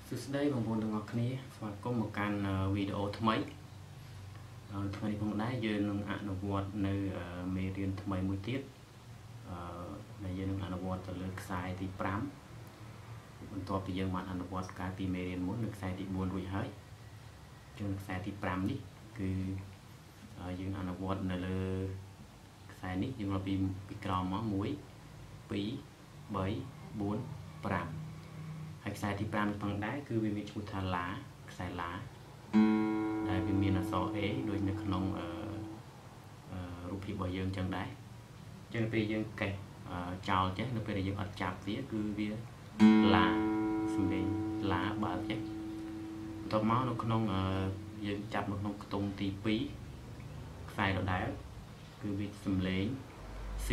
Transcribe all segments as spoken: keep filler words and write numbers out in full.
Sửa đây bằng một ngọc này và có một can video thay mấy thay đi bằng đá giờ nâng ảnh vọt nơi mê riêng thay mấy mũi tiết này giờ nâng ảnh vọt từ lực sai thì pramបន្ទាប់ពីយើងបានអនុវត្តការពីមេរៀនមុននៅខ្សែទីbốnរួចហើយចុងខ្សែទីfiveនេះគឺយើងអនុវត្តនៅលើខ្សែនេះយើងមកពីពីក្រោមមកone two three four fiveហើយខ្សែទីfiveនេះផងដែរគឺវាមានឈ្មោះថាឡាខ្សែឡាដែលវាមានអក្សរ A ដូចនៅក្នុងអឺរូបភាពរបស់យើងចឹងដែរចឹងពេលយើងកេះចោលចេះនៅពេលដែលយើងអត់ចាប់វាគឺវាឡាសំឡេងឡាបើចេះបន្ទាប់មកនៅក្នុងយើងចាប់នៅក្នុងខ្ទង់ទីtwoខ្សែដដែលគឺវាសំឡេង C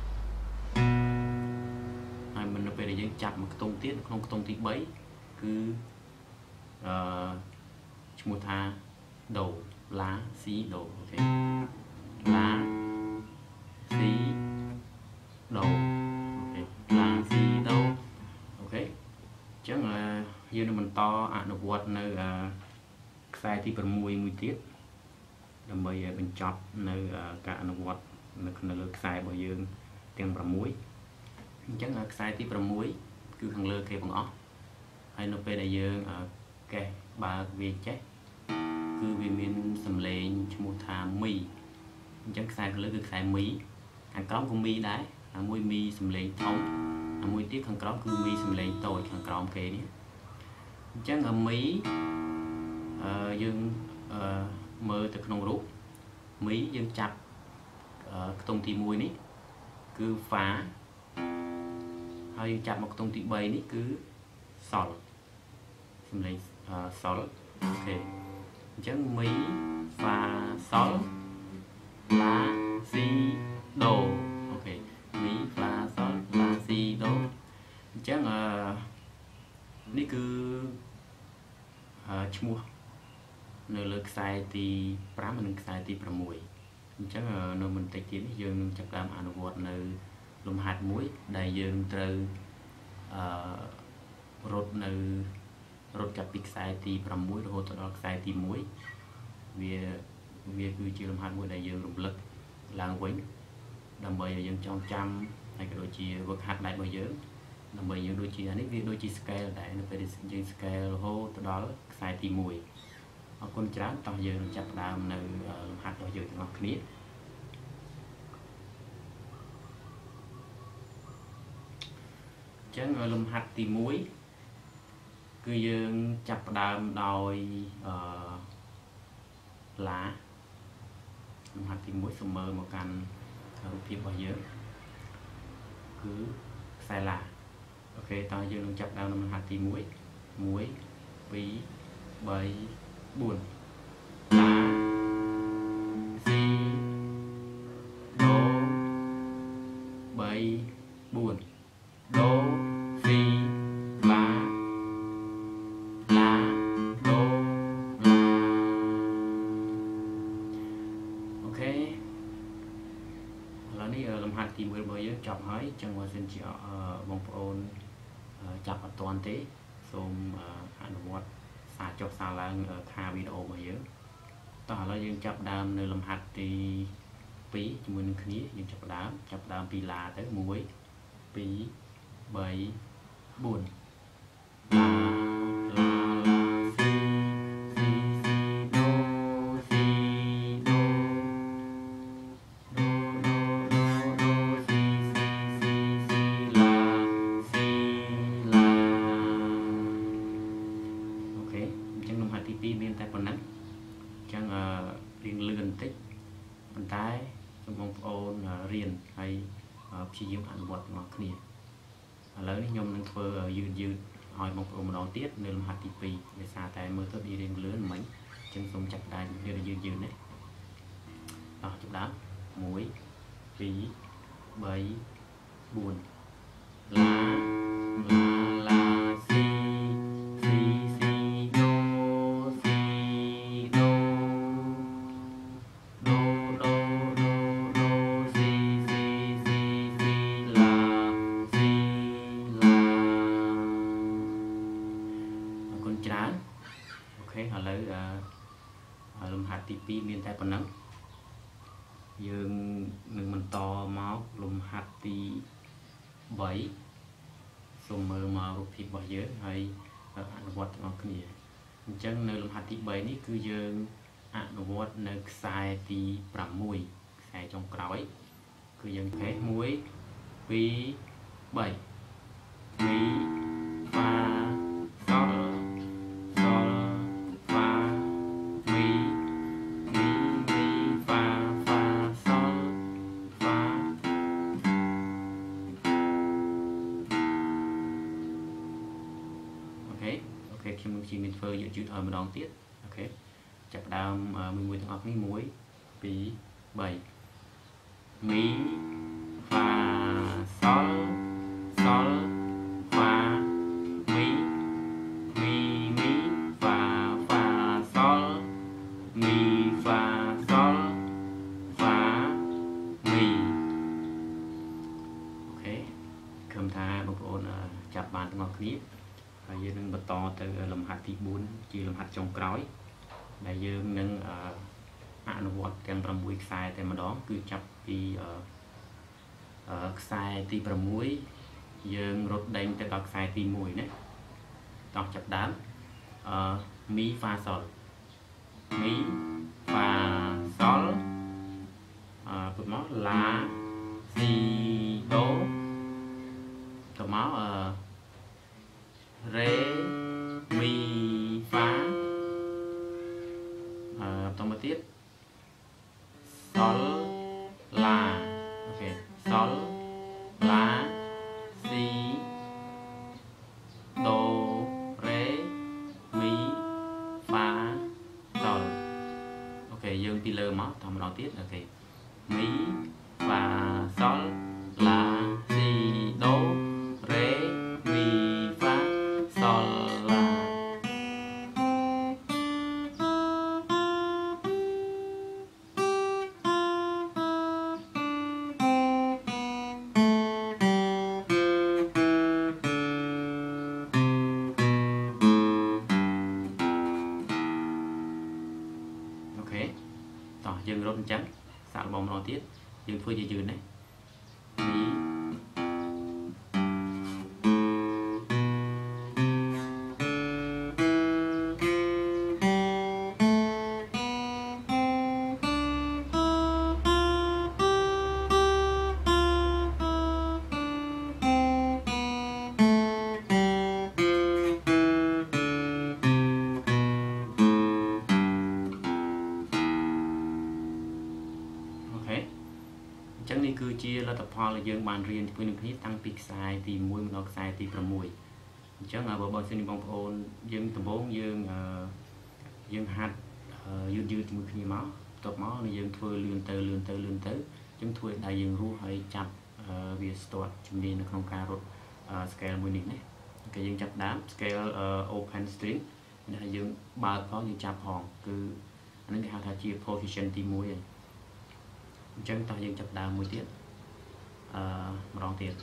ហើយមិននៅពេលដែលយើងចាប់មកខ្ទង់ទៀតក្នុងខ្ទង់ទីthreeគឺអឺឈ្មោះថាដូឡា C ដូអូខេឡា C ដូអូខេឡា C ដូអូខេអញ្ចឹងយើងនឹងបន្តអនុវត្តនៅខ្សែទីsixមួយទៀតដើម្បីឲ្យបញ្ចប់នៅការអនុវត្តនៅក្នុងលើខ្សែរបស់យើងទាំងsixអញ្ចឹងខ្សែទីsixគឺខាងលើគេទាំងអស់ហើយនៅពេលដែលយើងកេះបើកវាចេះគឺវាមានសំឡេងឈ្មោះថាមីអញ្ចឹងខ្សែខាងលើគឺខ្សែមីខាងក្រោមក៏មីដែរអាមួយមីសំឡេងធំអាមួយទៀតខាងក្រោមគឺមីសំឡេងតូចខាងក្រោមគេនេះអញ្ចឹងមីអឺយើងអឺមើលទៅក្នុងរូបមីយើងចាប់ខ្ទង់ទីoneនេះគឺហ្វាហើយចាប់មកខ្ទង់ទីthreeនេះគឺសល់សំឡេងសល់អូខេអញ្ចឹងមីហ្វាសល់ឡាស៊ីដូអូខេមីហ្វាសល់ឡាស៊ីដូអញ្ចឹងអឺនេះគឺឈ្មោះនៅលើខ្សែទីfiveនិងខ្សែទីsixអញ្ចឹងនៅបន្តិចទៀតនេះយើងនឹងចាប់ផ្ដើមអនុវត្តនៅលំហាត់មួយដែលយើងត្រូវអឺរត់នៅរត់ចាប់ពីខ្សែទីsixរហូតដល់ខ្សែទីoneវាវាគឺជាលំហាត់មួយដែលយើងរំលឹកឡើងវិញដើម្បីឲ្យយើងចងចាំហើយក៏ដូចជាវឹកហាត់ដៃរបស់យើងដើម្បីយើងដូចជាអានេះវាដូចជា scale ដែរនៅពេលយើង scale រហូតដល់ខ្សែទីoneអរគុណច្រើនតោះយើងនឹងចាប់ផ្ដើមនៅលំហាត់របស់យើងទាំងអស់គ្នាអញ្ចឹងលំហាត់ទីoneគឺយើងចាប់ផ្ដើមដោយអឺឡាលំហាត់ទីoneសូមមើលមកកាន់រូបភាពរបស់យើងគឺខ្សែឡាអូខេតោះយើងនឹងចាប់ផ្ដើមលំហាត់ទីone one two three fourឡាស៊ីដូthree fourដូស៊ីឡាឡាដូឡាអូខេឥឡូវនេះលំហាត់ទីoneរបស់យើងចប់ហើយចឹងបើសិនជាបងប្អូនចាប់អត់ទាន់ទេសូមអនុវត្តសារចុះសារឡើងខាវីដេអូរបស់យើងតោះឥឡូវយើងចាប់ដើមនៅលំហាត់ទីtwoជាមួយនឹងគ្នាយើងចាប់ដើមចាប់ដើមពីឡាទៅone two three fourឡាឡាឡាស៊ីស៊ីស៊ីដូស៊ីដូដូដូដូដូស៊ីស៊ីស៊ីស៊ីឡាស៊ីឡាអូខេអញ្ចឹងលំហាត់ទីtwoមានតែប៉ុណ្ណឹងអញ្ចឹងអឺរៀងលឿនបន្តិចប៉ុន្តែសូមបងប្អូនរៀនហើយព្យាយាមអនុវត្តទាំងអស់គ្នាឥឡូវនេះខ្ញុំនឹងធ្វើយឺតយឺតឲ្យបងប្អូនម្ដងទៀតនៅលំហាត់ទីtwoដោយសារតែមើលទៅវារៀងលឿនមិញអញ្ចឹងសូមចាប់ដៃយឺតយឺតយឺតនេះអស់ចាប់ដើមone two three fourឡាឡាឡាស៊ីស៊ីស៊ីដូស៊ីដូដូដូដូដូស៊ីស៊ីស៊ីស៊ីឡាស៊ីឡាអរគុណ ơn chán ok họ lấy lùm hạt tí pi miền tây phần nắng dương mình mình to máu lùm hạt tí bảy xong mơ mà rụt thịt bỏ dưới hay ăn vọt ngọc nè chân nơi lùm hạt tí bảy ní cứ dương ăn vọt nơi xài tí bằm mùi xài trong cõi cứ dương thế muối pi bảy mi fa sol sol fa mi mi mi fa fa sol fa ok ok khi mình chỉ mình phơi dự chữ thời một đòn tiết ok chặt đam mình mùi thằng học ní muối pi bảy mi fa sol sol fa mi mi mi fa fa sol mi fa sol fa mi ok cầm tha bông ôn chặt bàn ngọc clip và dương nâng bật to từ lầm hạt tí bốn chỉ lầm hạt trong cõi là dương nâng ăn vọt càng làm muối xài tại mà đó cứ chặt đi xài tí bầm muối dương rốt đánh tới các xài tí mùi này đọc chặt đám mi pha sol mi pha sol tụi nó là si đố tụi nó rê mi phá tụi nó tiếp sol la ok sol la si do rê mi phá sol ok dương pi lơ máu thằng nó tiếp ok mi và sol la si do rê mi phá sol la dương rốt trắng xả bóng nó tiết dương phơi dây dừa này Mỹ. Chẳng này cứ chia là tập hòa là dương bàn riêng với những cái tăng pixel sai thì mùi một đọc sai thì phần mùi chẳng là bộ bộ xin bóng ôn dương tầm bốn dương dương hạt dương dương thì mùi máu tập máu là dương thua lươn tơ lươn tơ lươn tơ chúng thua đại dương ru hay chặt việc start chúng đi nó không ca rồi scale mùi này cái dương chặt đám scale open string là dương ba có dương chặt hòn cứ anh cái hạt thà chia position thì mùi chân ta dương chập đào mùi tiết một đòn tiết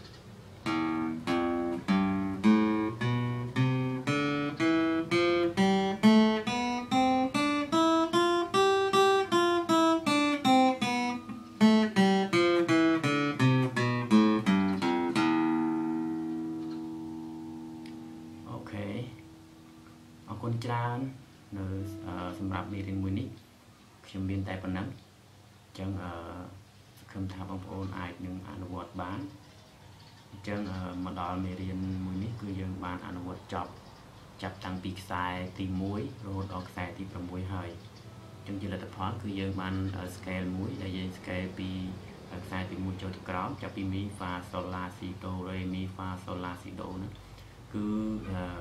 ok ở con tràn nơi sầm rạp đi đến mùi nít xem biên tay phần nắng chân không thà bóng ôn ai nhưng ăn vọt bán chân mà đòi mê riêng mùi nít cứ dân bán ăn vọt chọc chập tăng bịt xài tìm muối rồi đọc xài tìm bằng muối hơi chân chỉ là tập hóa cứ dân bán scale muối là dân scale bị xài tìm muối cho thực rõ chập bị mi pha sol la si do re mi pha sol la si do nữa cứ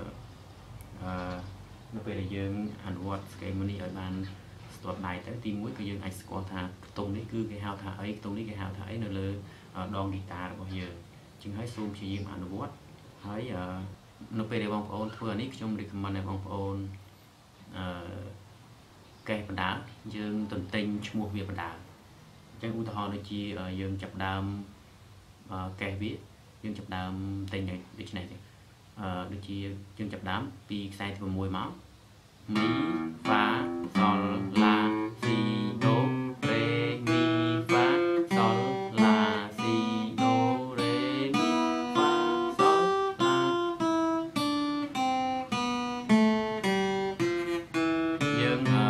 nó về là dân ăn vọt scale muối ở bàn tuột này tới tim mũi cái dương anh có thà tung đấy cứ cái hao thà ấy tung đấy cái hao thà ấy nó lơ đòn guitar bao giờ chừng hãy zoom chỉ dùng anh vuốt hãy nó về để bóng ôn thưa nick trong recommend này bóng ôn cây bản đá dương tuần tinh một việc bản đá chẳng u thọ nó chỉ dương chập đam cây biết dương chập đam tinh này việc này thì ដូចជាយើងចាប់ដើមពីខ្សែទីមួយមកមីហ្វាសលឡាស៊ីដូរេមីហ្វាសលឡាស៊ីដូរេមីហ្វាសលឡាយើងអឺ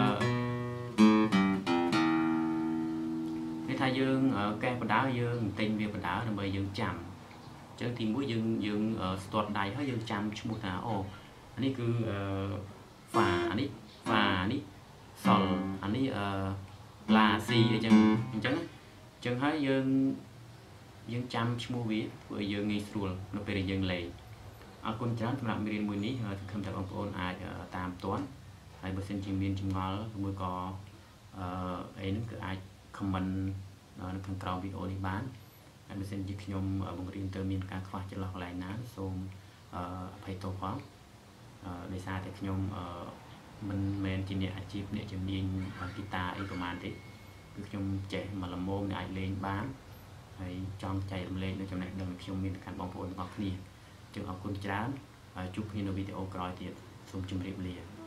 គេថាយើងកែបដាយើងទិញវាបដាដើម្បីយើងចាំចឹងទីមួយយើងយើងស្ទាត់ដៃហើយយើងចាំឈ្មោះថាអូអានេះគឺអឺហ្វាអានេះហ្វានេះសលអានេះអឺឡាស៊ីអីចឹងអញ្ចឹងអញ្ចឹងហើយយើងយើងចាំឈ្មោះវាធ្វើឲ្យយើងងាយស្រួលនៅពេលដែលយើងលេងអរគុណច្រើនសម្រាប់មេរៀនមួយនេះសង្ឃឹមថាបងប្អូនអាចតាមទាន់ហើយបើសិនជាមានចម្ងល់ឬក៏អឺអីហ្នឹងគឺអាច comment នៅខាងក្រោមវីដេអូនេះបានហើយបើសិនជាខ្ញុំបង្រៀនទៅមានការខ្វះចន្លោះកន្លែងណាសូមអភ័យទោសផងដោយសារតែខ្ញុំមិនមែនជាអ្នកអាជីពអ្នកជំនាញហ្គីតាអីប្រហែលទេគឺខ្ញុំចេះមកល្មមអ្នកអាចលេងបានហើយចង់ចែករំលែកនៅចំណេះដឹងខ្ញុំមានទៅកាន់បងប្អូនទាំងអស់គ្នាចឹងអរគុណច្រើនជួបគ្នានៅវីដេអូក្រោយទៀតសូមជម្រាបលា